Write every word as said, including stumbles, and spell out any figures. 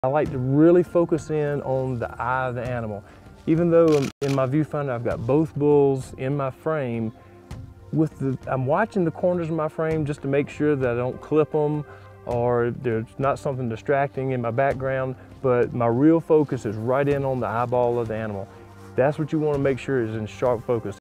I like to really focus in on the eye of the animal. Even though in my viewfinder I've got both bulls in my frame, with the, I'm watching the corners of my frame just to make sure that I don't clip them or there's not something distracting in my background, but my real focus is right in on the eyeball of the animal. That's what you want to make sure is in sharp focus.